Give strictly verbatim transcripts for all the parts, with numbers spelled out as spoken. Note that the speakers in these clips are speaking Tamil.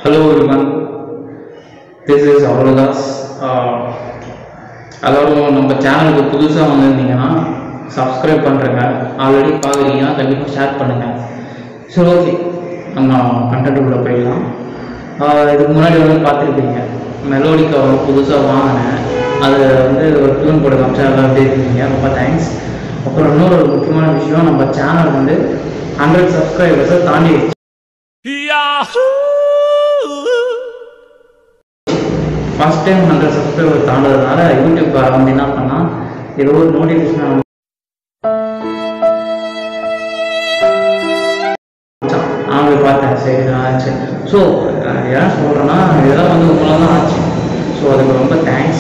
Hello everyone, this is Avrodas. எல்லாரும் நம்ம சேனலுக்கு புதுசாக வந்திருந்தீங்கன்னா சப்ஸ்கிரைப் பண்ணுறேங்க. ஆல்ரெடி பார்க்குறீங்கன்னா கண்டிப்பாக ஷேர் பண்ணுங்கள். சரி, ஓகே, நம்ம கண்டென்ட்டுக்குள்ளே போயிடலாம். இதுக்கு முன்னாடி வந்து பார்த்துருப்பீங்க, மெலோடிக்கு வந்து புதுசாக வாங்கினேன். அது வந்து ஒரு டியூன் போட காமிச்சா எல்லாம் எப்படி இருக்கீங்க, ரொம்ப தேங்க்ஸ். அப்புறம் இன்னொரு ஒரு முக்கியமான விஷயம், நம்ம சேனல் வந்து ஹண்ட்ரட் சப்ஸ்கிரைபர்ஸை தாண்டி ஃபர்ஸ்ட் டைம் ஹண்ட்ரட் சப்ஸ்கிரைபர் தாண்டதுனால யூடியூப் வந்து என்ன பண்ணால் ஏதோ ஒரு நோட்டிஃபிகேஷன் நான் போய் பார்த்தேன். சரி ஆச்சு. ஸோ ஏன் சொல்கிறேன்னா, இதெல்லாம் வந்து உங்களால் தான் ஆச்சு. ஸோ அதுக்கு ரொம்ப தேங்க்ஸ்,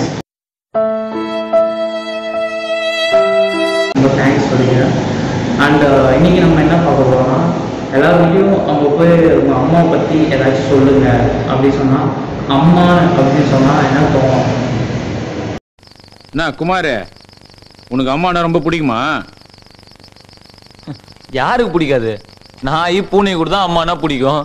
ரொம்ப தேங்க்ஸ் சொல்லிக்கிறேன். அண்ட் இன்றைக்கி நம்ம என்ன பார்க்க போகிறோம்னா, எல்லாருக்கிட்டையும் அவங்க போய் உங்கள் அம்மாவை பற்றி ஏதாச்சும் சொல்லுங்கள் அப்படி சொன்னால், அம்மா அப்படின்னு சொன்னால் என்ன தோணும்? என்ன குமார், உனக்கு அம்மானா ரொம்ப பிடிக்குமா? யாருக்கு பிடிக்காது? நாய் பூனை கூட தான் அம்மானா பிடிக்கும்.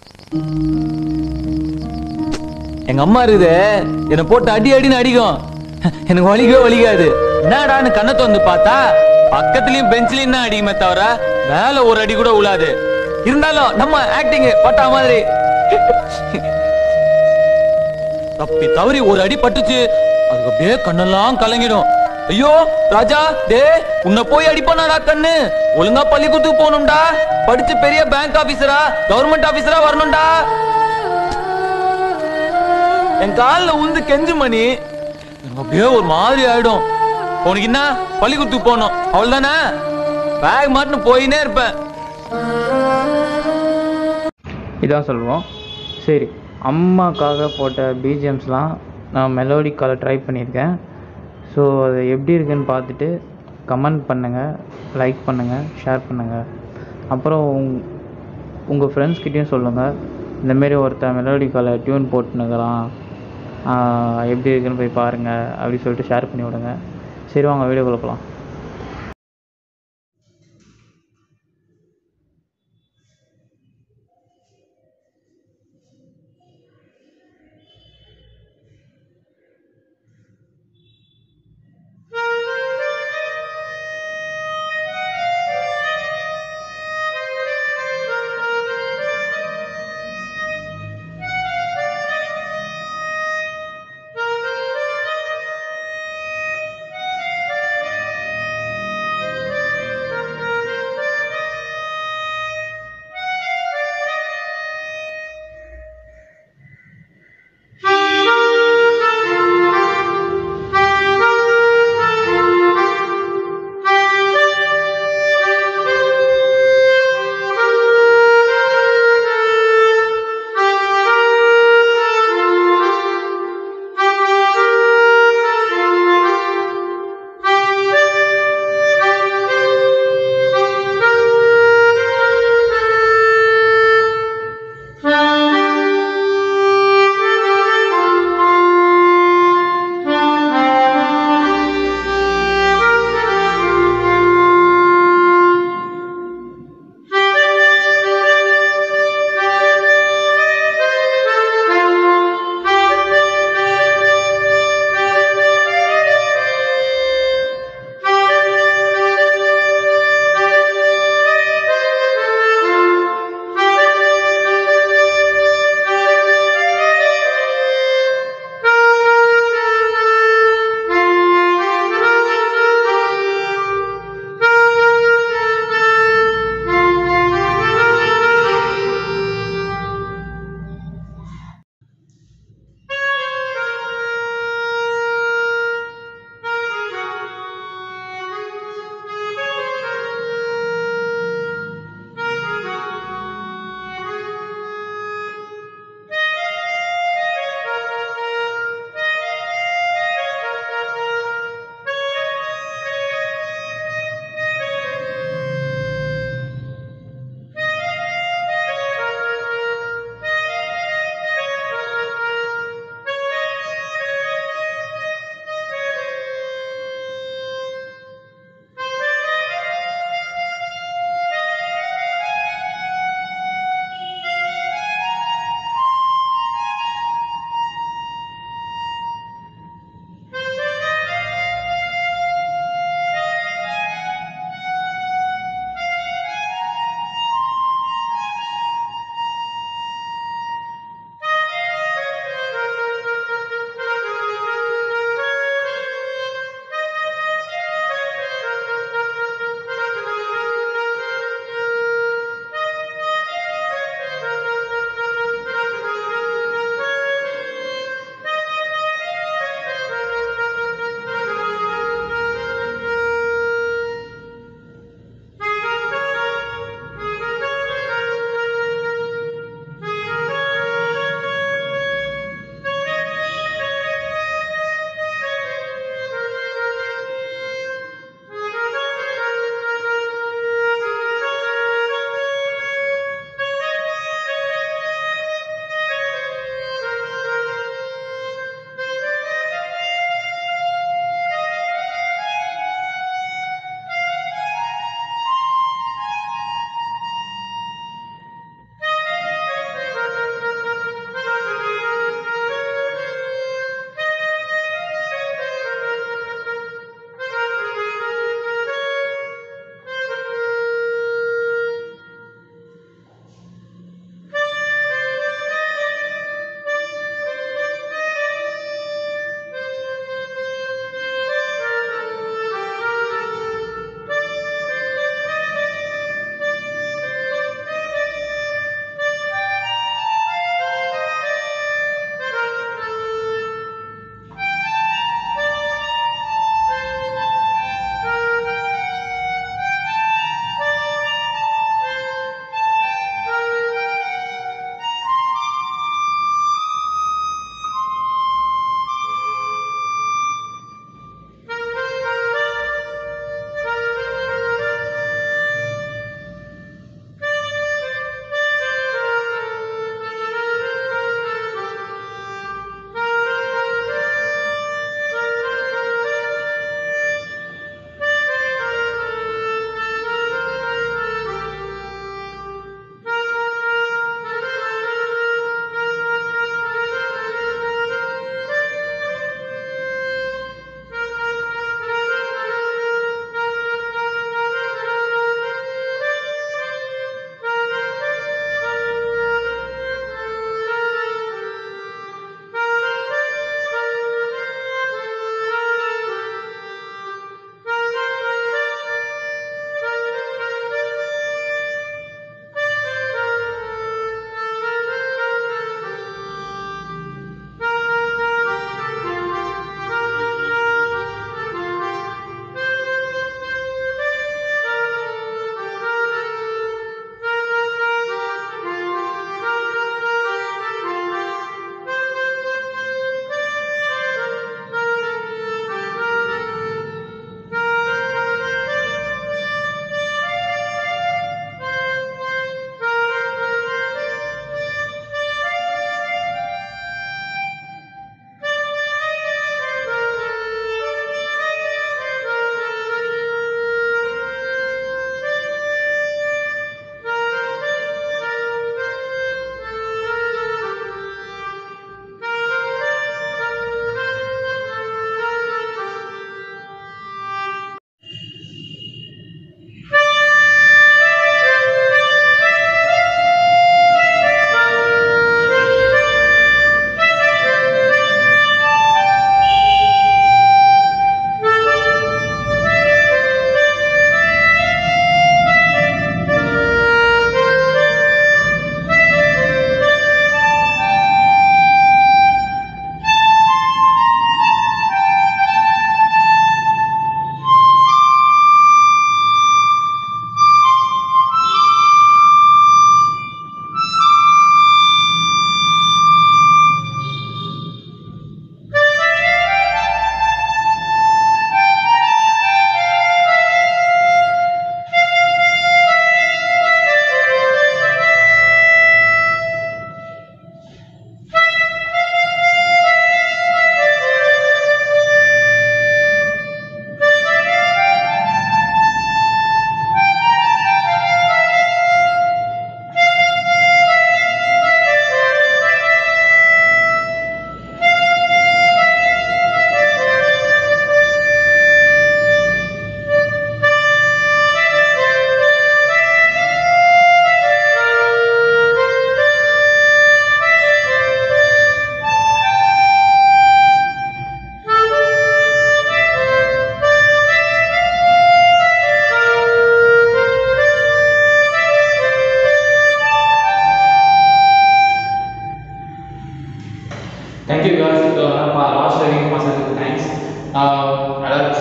எங்க அம்மா இருக்குது, என்னை போட்டு அடி அடின்னு அடிக்கும். எனக்கு வலிக்கவே வலிக்காது. என்னடான்னு கண்ணத்தை வந்து பார்த்தா பக்கத்துலயும் பெஞ்சிலையும் தான் அடிக்குமே தவிர மேல ஒரு அடி கூட உழாது. இருந்தாலும் நம்ம ஆக்டிங் பட்டா மாதிரி தப்பி தவறி ஒரு அடி பட்டுச்சு, அதுக்கு அப்படியே கண்ணெல்லாம் கலங்கிடும். ஐயோ ராஜா, டே உன்னை போய் அடிப்பானாடா கண்ணு, ஒழுங்கா பள்ளிக்கூடத்துக்கு போகணும்டா, படிச்சு பெரிய பேங்க் ஆபீசரா கவர்மெண்ட் ஆபீசரா வரணும்டா. என் காலில் உந்து கெஞ்சு மணி எனக்கு அப்படியே ஒரு மாதிரி ஆயிடும். உனக்கு என்ன பள்ளிக்கூடத்துக்கு போகணும் அவள் தானே, பேக் மாட்டுன்னு போயினே இருப்பேன். இதான் சொல்லுவோம். சரி, அம்மாக்காக போட்ட பிஜிஎம்ஸ்லாம் நான் மெலோடிக்கால ட்ரை பண்ணியிருக்கேன். ஸோ அது எப்படி இருக்குன்னு பார்த்துட்டு கமெண்ட் பண்ணுங்கள், லைக் பண்ணுங்கள், ஷேர் பண்ணுங்கள். அப்புறம் உங் உங்கள் ஃப்ரெண்ட்ஸ்கிட்டையும் சொல்லுங்கள், இந்தமாரி ஒருத்தன் மெலோடிக்கால டியூன் போட்டுனுக்கிறான், எப்படி இருக்குன்னு போய் பாருங்கள் அப்படி சொல்லிட்டு ஷேர் பண்ணி விடுங்க. சரி, வாங்க வீடியோக்குள்ள போகலாம்.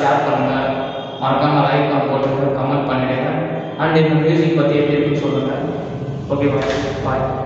ஷேர் பண்ணுங்கள், மறக்காமல் லைக் பண்ண போட்டுருங்க, கமெண்ட் பண்ணிவிடுங்க. அண்ட் இந்த மியூசிக் பற்றி எப்படி இருக்குன்னு சொல்லுங்கள். ஓகே பாய் பாய்.